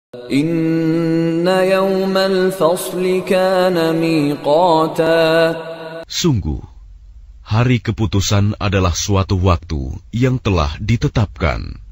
Inna yawmal fasli kana miqata. Sungguh, hari keputusan adalah suatu waktu yang telah ditetapkan.